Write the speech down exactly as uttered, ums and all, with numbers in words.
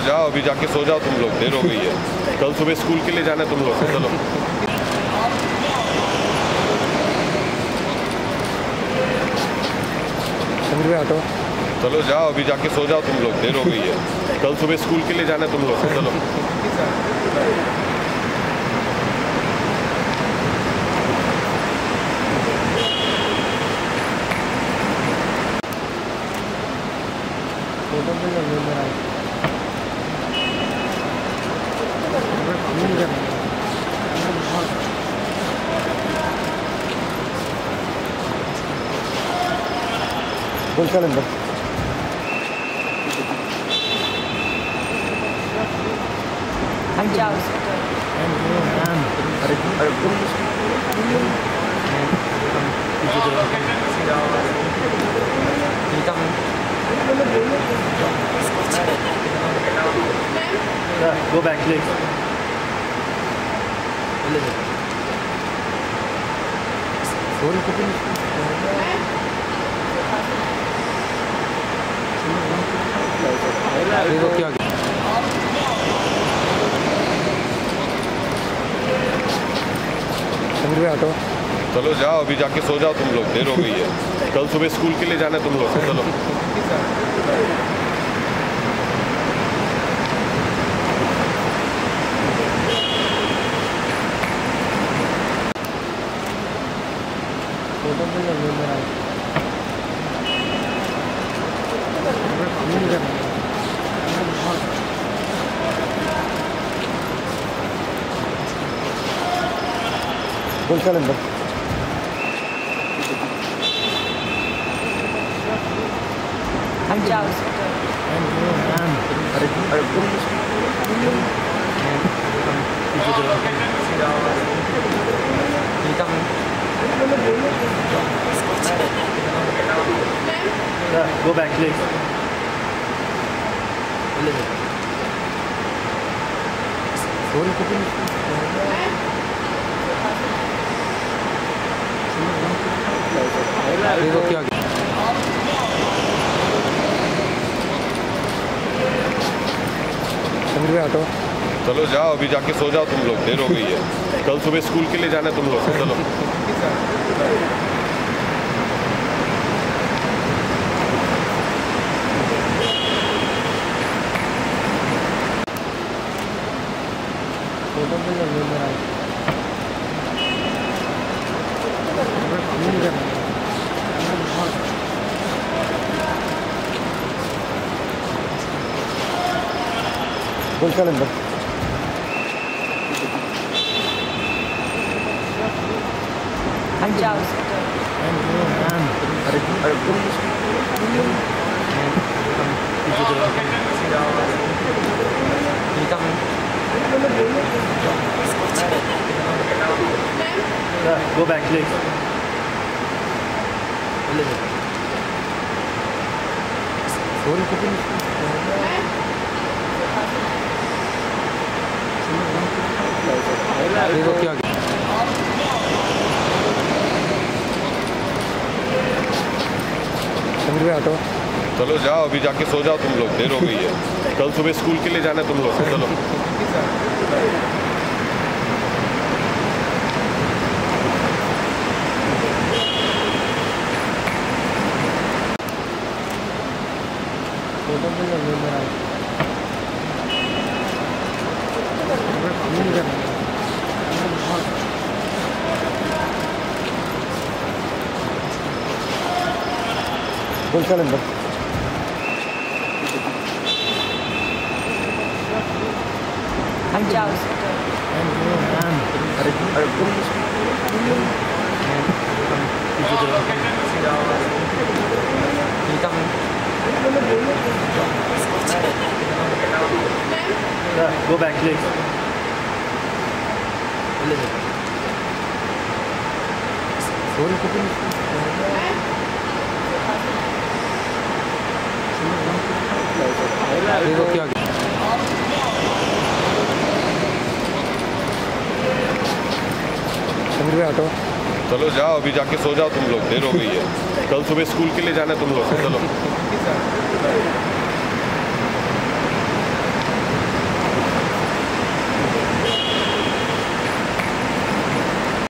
जाओ अभी जाके सो जाओ, तुम लोग देर हो गई है। कल सुबह स्कूल के लिए जाना है तुम लोग को। चलो ऑटो चलो जाओ अभी जाके सो जाओ, तुम लोग देर हो गई है। कल सुबह स्कूल के लिए जाना है तुम लोग को। चलो फोटो भी लग रहा है। बोल चल अंदर। हम जाओ अरे अरे गो बैक प्लीज। फोन कितनी क्या ऑटो चलो जाओ अभी जाके सो जाओ, तुम लोग देर हो गई है। कल सुबह स्कूल के लिए जाना है तुम लोग को। चलो फोटो भी लग रहा है। बोल चल अंदर। हम जाओ अरे अरे गो बैक प्लीज। फोन कितनी क्या ऑटो चलो जाओ अभी जाके सो जाओ, तुम लोग देर हो गई है। कल सुबह स्कूल के लिए जाना है तुम लोग को। चलो फोटो भी लग रहा है। बोल चल अंदर। हम जाओ अरे अरे गो बैक प्लीज। फोन कितनी क्या ऑटो चलो जाओ अभी जाके सो जाओ, तुम लोग देर हो गई है। कल सुबह स्कूल के लिए जाना है तुम लोग को। चलो फोटो भी लग रहा है। बोल चल अंदर। हम जाओ अरे अरे गो बैक प्लीज। फोन कितनी क्या ऑटो चलो जाओ अभी जाके सो जाओ, तुम लोग देर हो गई है। कल सुबह स्कूल के लिए जाना है तुम लोग को। चलो